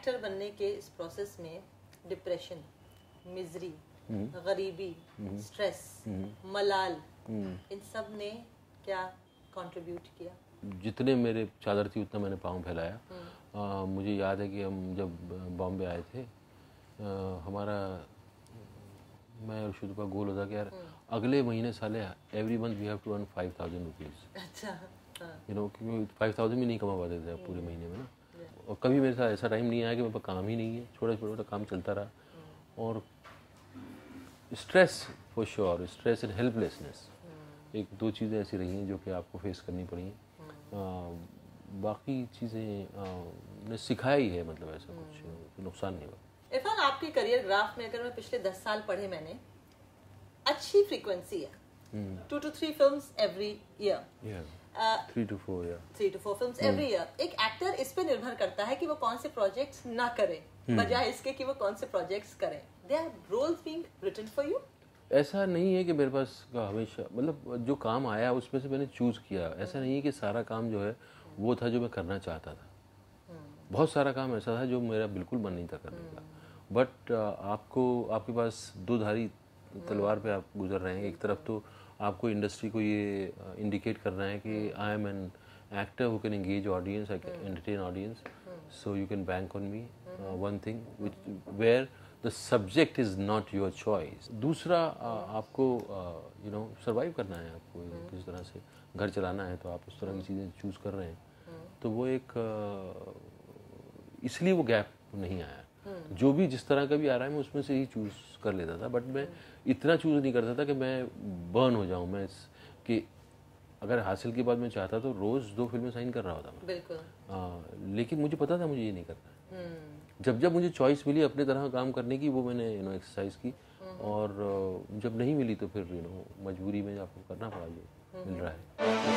Actor बनने के इस प्रोसेस में डिप्रेशन, मिजरी, गरीबी, स्ट्रेस, मलाल, इन सब ने क्या कंट्रीब्यूट किया? जितने मेरे चादर थी उतना मैंने पाँव फैलाया। मुझे याद है कि हम जब बॉम्बे आए थे, हमारा मैं और शुरू का गोल होता कि यार अगले महीने साले every month we have to earn 5,000 rupees. अच्छा, यू नो, क्योंकि 5,000 भी नहीं कमा पाते थे पूरे महीने में ना। और कभी मेरे साथ ऐसा टाइम नहीं आया कि मेरे पास काम ही नहीं है, छोटा छोटा काम चलता रहा। और stress for sure, stress and helplessness, एक दो चीज़ें ऐसी रही हैं जो कि आपको फेस करनी पड़ी हैं। बाकी चीज़ें ने सिखाया ही है, मतलब ऐसा कुछ नुकसान नहीं हुआ। इरफान, आपके करियर ग्राफ में अगर मैं पिछले 10 साल पढ़े मैंने, अच्छी फ्रीक्वेंसी है, 2 to 3 films every year, 3 to 4 3 to 4 films every year. एक एक्टर इस पे निर्भर करता है कि वो कौन से प्रोजेक्ट्स ना करे, बजाय इसके कि वो कौन से प्रोजेक्ट्स करें। They are roles being written for you. ऐसा नहीं है कि मेरे पास का हमेशा, मतलब जो काम आया उसमें से मैंने चूज़ किया। ऐसा नहीं है कि सारा काम जो है वो था जो मैं करना चाहता था। बहुत सारा काम ऐसा था जो मेरा बिल्कुल मन नहीं था करने का। बट आपको, आपके पास दो धारी तलवार पे आप गुजर रहे हैं। एक तरफ तो आपको इंडस्ट्री को ये इंडिकेट करना है कि I am an actor who can engage audience, I can entertain audience, so you can bank on me. One thing which where the subject is not your choice. दूसरा, आपको यू नो सर्वाइव करना है, आपको किस तरह से घर चलाना है, तो आप उस तरह की चीज़ें चूज़ कर रहे हैं। तो वो एक इसलिए वो गैप नहीं आया। जो भी जिस तरह का भी आ रहा है मैं उसमें से ही चूज़ कर लेता था। बट मैं इतना चूज़ नहीं करता था कि मैं बर्न हो जाऊँ। मैं कि अगर हासिल के बाद मैं चाहता तो रोज़ 2 फिल्में साइन कर रहा होता मैं, बिल्कुल। लेकिन मुझे पता था मुझे ये नहीं करना। जब मुझे चॉइस मिली अपने तरह काम करने की, वो मैंने एक्सरसाइज की। और जब नहीं मिली तो फिर मजबूरी में आपको करना पड़ा जो मिल रहा है।